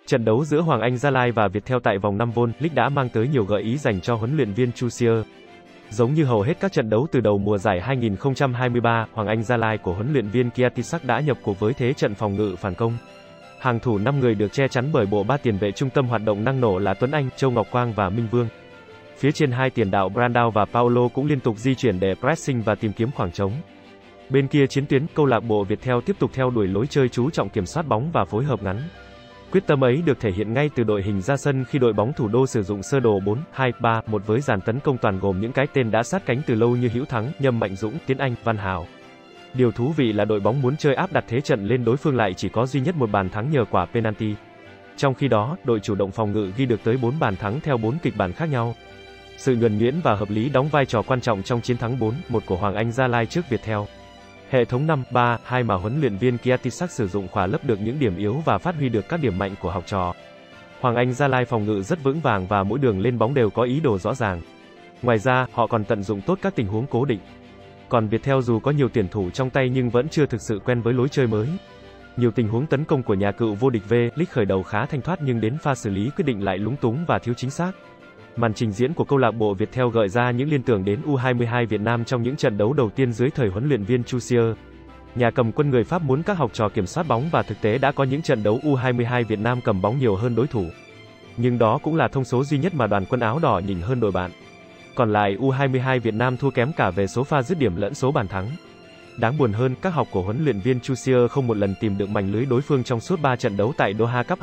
Trận đấu giữa Hoàng Anh Gia Lai và Viettel tại vòng 5 League đã mang tới nhiều gợi ý dành cho huấn luyện viên Chu Xie. Giống như hầu hết các trận đấu từ đầu mùa giải 2023, Hoàng Anh Gia Lai của huấn luyện viên Kiatisak đã nhập cuộc với thế trận phòng ngự phản công. Hàng thủ 5 người được che chắn bởi bộ ba tiền vệ trung tâm hoạt động năng nổ là Tuấn Anh, Châu Ngọc Quang và Minh Vương. Phía trên hai tiền đạo Brandao và Paulo cũng liên tục di chuyển để pressing và tìm kiếm khoảng trống. Bên kia chiến tuyến, câu lạc bộ Viettel tiếp tục theo đuổi lối chơi chú trọng kiểm soát bóng và phối hợp ngắn. Quyết tâm ấy được thể hiện ngay từ đội hình ra sân khi đội bóng thủ đô sử dụng sơ đồ 4-2-3-1 với dàn tấn công toàn gồm những cái tên đã sát cánh từ lâu như Hữu Thắng, Nhâm Mạnh Dũng, Tiến Anh, Văn Hảo. Điều thú vị là đội bóng muốn chơi áp đặt thế trận lên đối phương lại chỉ có duy nhất một bàn thắng nhờ quả penalty. Trong khi đó, đội chủ động phòng ngự ghi được tới 4 bàn thắng theo 4 kịch bản khác nhau. Sự nhuần nhuyễn và hợp lý đóng vai trò quan trọng trong chiến thắng 4-1 của Hoàng Anh Gia Lai trước Viettel. Hệ thống 5-3-2 mà huấn luyện viên Kiatisak sử dụng khỏa lấp được những điểm yếu và phát huy được các điểm mạnh của học trò. Hoàng Anh Gia Lai phòng ngự rất vững vàng và mỗi đường lên bóng đều có ý đồ rõ ràng. Ngoài ra, họ còn tận dụng tốt các tình huống cố định. Còn Viettel dù có nhiều tuyển thủ trong tay nhưng vẫn chưa thực sự quen với lối chơi mới. Nhiều tình huống tấn công của nhà cựu vô địch V-League khởi đầu khá thanh thoát nhưng đến pha xử lý quyết định lại lúng túng và thiếu chính xác. Màn trình diễn của câu lạc bộ Viettel gợi ra những liên tưởng đến U22 Việt Nam trong những trận đấu đầu tiên dưới thời huấn luyện viên Chu Xie. Nhà cầm quân người Pháp muốn các học trò kiểm soát bóng và thực tế đã có những trận đấu U22 Việt Nam cầm bóng nhiều hơn đối thủ. Nhưng đó cũng là thông số duy nhất mà đoàn quân áo đỏ nhỉnh hơn đội bạn. Còn lại U22 Việt Nam thua kém cả về số pha dứt điểm lẫn số bàn thắng. Đáng buồn hơn, các học của huấn luyện viên Chu Xie không một lần tìm được mảnh lưới đối phương trong suốt 3 trận đấu tại Doha Cup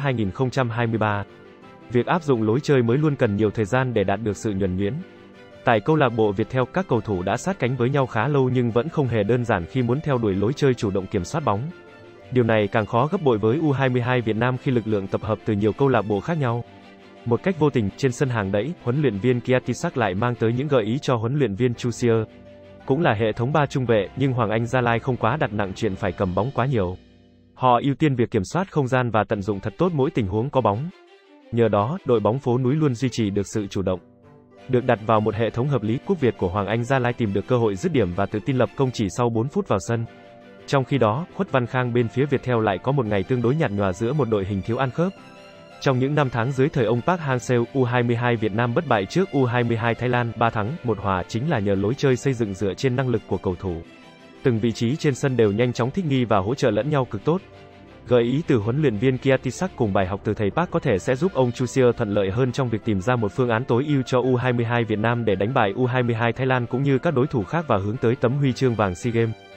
2023. Việc áp dụng lối chơi mới luôn cần nhiều thời gian để đạt được sự nhuần nhuyễn. Tại câu lạc bộ Viettel, các cầu thủ đã sát cánh với nhau khá lâu nhưng vẫn không hề đơn giản khi muốn theo đuổi lối chơi chủ động kiểm soát bóng. Điều này càng khó gấp bội với U22 Việt Nam khi lực lượng tập hợp từ nhiều câu lạc bộ khác nhau. Một cách vô tình, trên sân hàng đẫy, huấn luyện viên Kiatisak lại mang tới những gợi ý cho huấn luyện viên Chu Xie. Cũng là hệ thống 3 trung vệ, nhưng Hoàng Anh Gia Lai không quá đặt nặng chuyện phải cầm bóng quá nhiều. Họ ưu tiên việc kiểm soát không gian và tận dụng thật tốt mỗi tình huống có bóng. Nhờ đó, đội bóng phố núi luôn duy trì được sự chủ động. Được đặt vào một hệ thống hợp lý, Quốc Việt của Hoàng Anh Gia Lai tìm được cơ hội dứt điểm và tự tin lập công chỉ sau 4 phút vào sân. Trong khi đó, Khuất Văn Khang bên phía Viettel lại có một ngày tương đối nhạt nhòa giữa một đội hình thiếu ăn khớp. Trong những năm tháng dưới thời ông Park Hang-seo, U22 Việt Nam bất bại trước U22 Thái Lan 3 thắng, 1 hòa chính là nhờ lối chơi xây dựng dựa trên năng lực của cầu thủ. Từng vị trí trên sân đều nhanh chóng thích nghi và hỗ trợ lẫn nhau cực tốt. Gợi ý từ huấn luyện viên Kiatisak cùng bài học từ thầy Park có thể sẽ giúp ông Chu Xie thuận lợi hơn trong việc tìm ra một phương án tối ưu cho U22 Việt Nam để đánh bại U22 Thái Lan cũng như các đối thủ khác và hướng tới tấm huy chương vàng SEA Games.